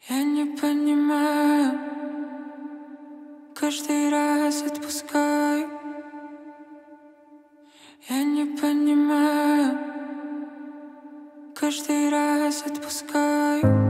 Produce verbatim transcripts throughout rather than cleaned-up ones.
Я не понимаю, каждый раз отпускаю. Я не понимаю, каждый раз отпускаю.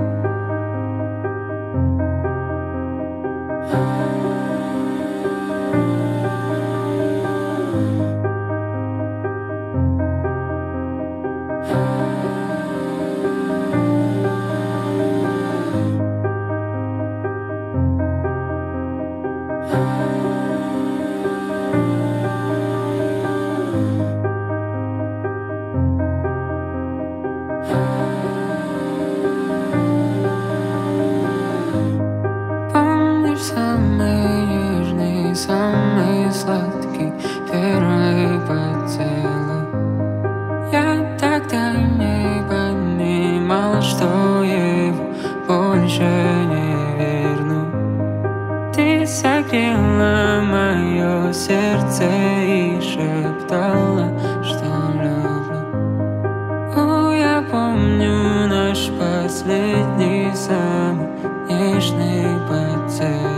Самый нежный, самый сладкий первый поцелуй. Я тогда не понимала, что его больше не верну. Ты согрела мое сердце и шептала, что люблю. О, я помню наш последний самый нежный поцелуй.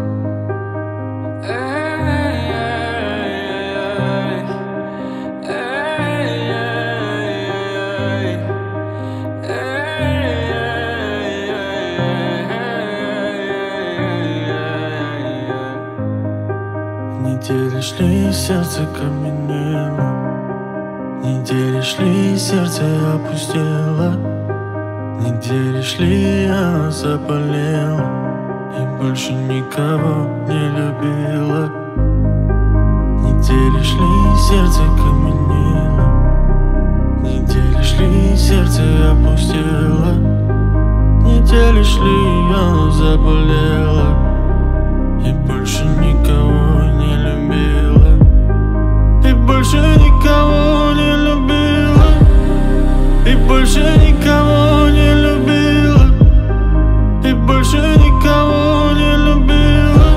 Недели шли, сердце каменело. Недели шли, сердце опустело. Недели шли, я заболела и больше никого не любила. Недели шли, сердце каменело. Недели шли, сердце опустело. Недели шли, я заболела и больше никого не любила. И больше никого не любила. И больше никого не любила. И больше никого не любила.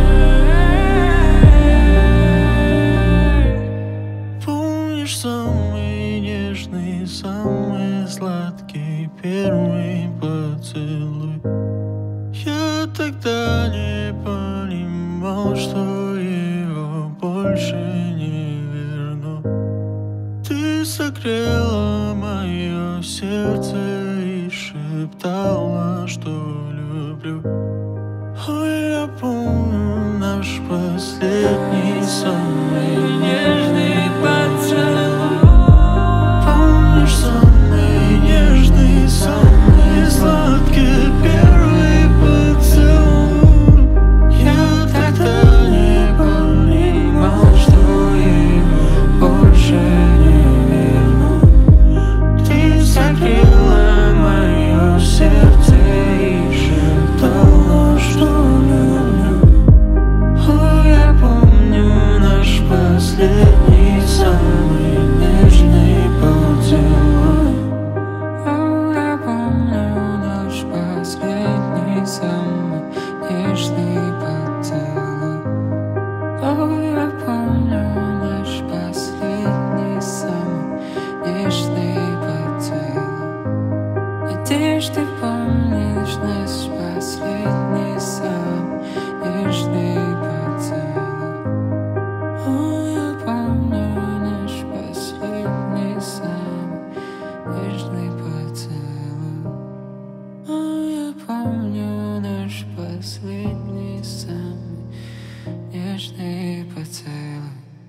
Помнишь самый нежный, самый сладкий первый поцелуй? Я тогда не понимал, что его больше не верну. Ты согрела мое сердце и шептала, что люблю. Ой, я помню наш последний самый нежный поцелуй. Помнишь самый нежный, самый сладкий первый поцелуй? Я тогда не понимал, что его больше не верну. Ты согрела мое сердце и шептала, что люблю. Ой, я помню наш последний самый нежный поцелуй. Ой, я помню наш последний самый нежный поцелуй. Ой, я помню наш последний самый нежный поцелуй. Надеюсь, ты помнишь наш последний самый нежный поцелуй. Ой, я помню наш последний самый нежный поцелуй. Ой, я помню наш последний самый нежный поцелуй.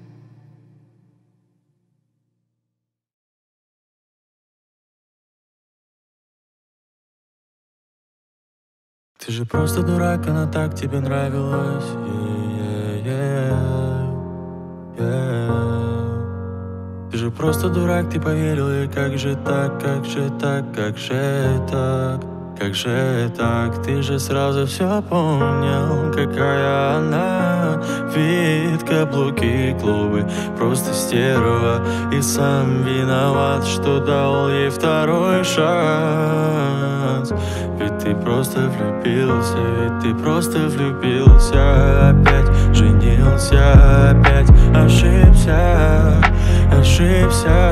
Ты же просто дурак, она так тебе нравилась. Yeah, yeah, yeah. Ты же просто дурак, ты поверил, и как же так, как же так, как же так, как же так. Ты же сразу все понял, какая она. Вид, каблуки, клубы, просто стерва. И сам виноват, что дал ей второй шанс. Ведь ты просто влюбился, ведь ты просто влюбился. Опять женился, опять ошибся, ошибся.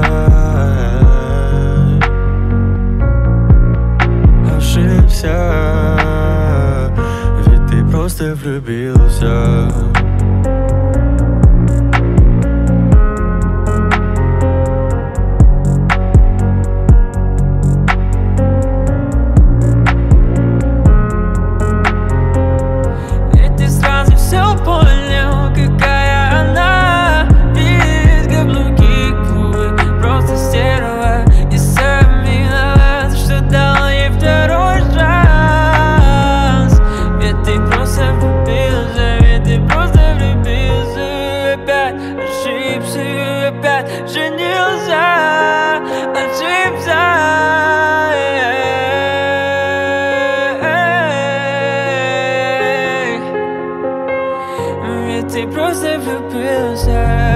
Ошибся. просто влюбился. Ты просто влюбился.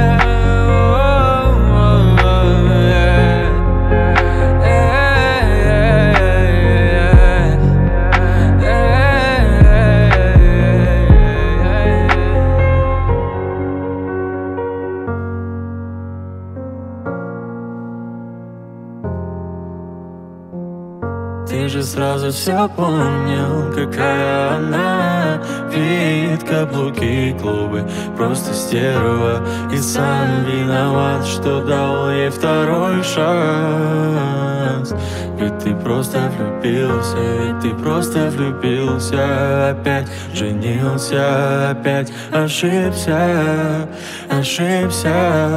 Ты же сразу все понял, какая она. Вид, каблуки, клубы, просто стерва. И сам виноват, что дал ей второй шанс. Ведь ты просто влюбился, ведь ты просто влюбился. Опять женился, опять ошибся, ошибся.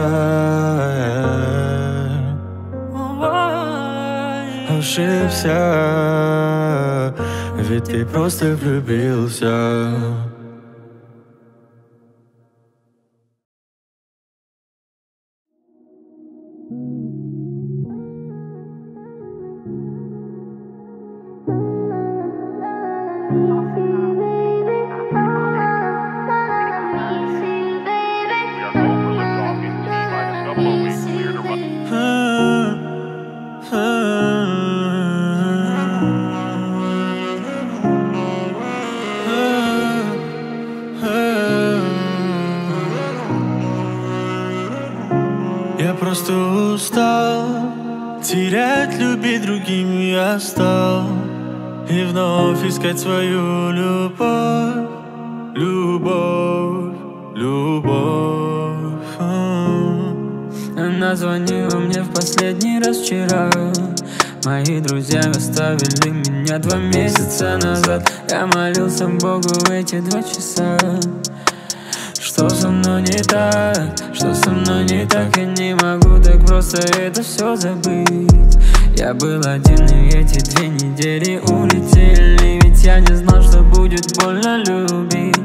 Ошибся, ведь ты просто влюбился. Я просто устал терять, любить другим я стал. И вновь искать свою любовь, любовь, любовь. Она звонила мне в последний раз вчера. Мои друзья оставили меня два месяца назад. Я молился Богу эти два часа. Что со мной не так, что со мной не так? Я не могу так просто это все забыть. Я был один, и эти две недели улетели. Ведь я не знал, что будет больно любить.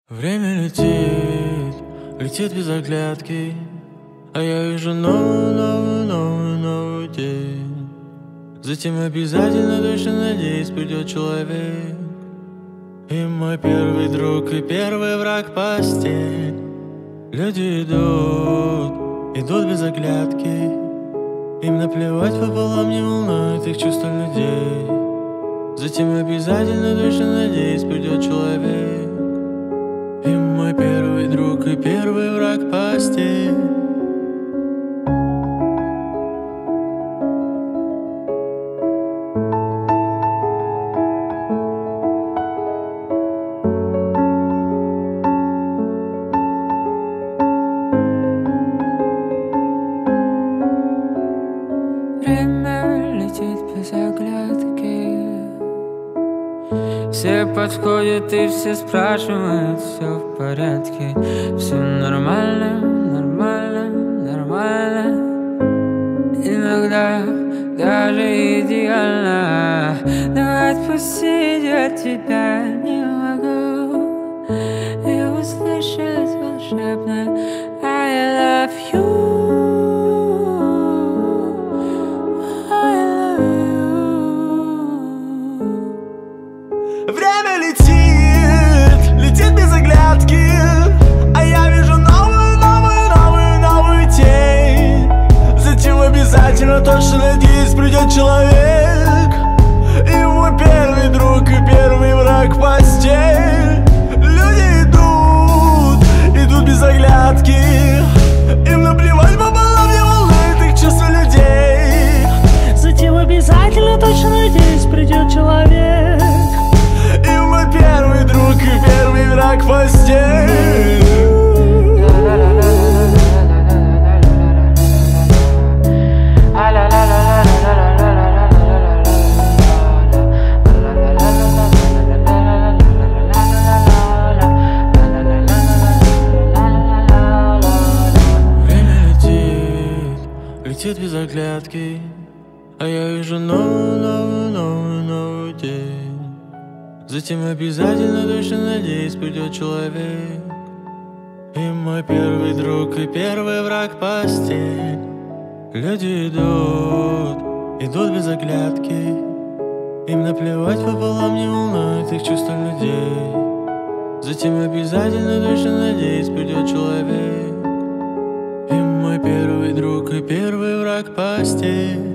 Время летит, летит без оглядки, а я вижу новую, новую, новую, новую день. Затем обязательно, точно надеюсь, придет человек, и мой первый друг, и первый враг постель. Люди идут, идут без оглядки, им наплевать пополам, не волнует их чувства людей. Затем обязательно, точно надеюсь, придет человек, и мой первый друг, и первый враг постель. Время летит без оглядки. Все подходят и все спрашивают, все в порядке. Все нормально, нормально, нормально. Иногда даже идеально. Но отпустить от тебя не могу. И услышать волшебное I love you. Время летит, летит без оглядки, а я вижу новую, новую, новую, новую тень. Затем обязательно, точно надеюсь, придет человек, и мой первый друг, и первый враг постель. Люди идут, идут без оглядки, им наплевать пополам, не волнует их чувства людей. Затем обязательно, точно надеюсь, придет человек, и мой первый друг, и первый враг постель. Время летит, летит без оглядки, а я вижу новую, новую, новую, новую день. Затем обязательно, точно надеюсь, придет человек, и мой первый друг, и первый враг постель. Люди идут, идут без оглядки, им наплевать пополам, не волнует их чувства людей. Затем обязательно, точно надеюсь, придет человек, и мой первый друг, и первый враг постель.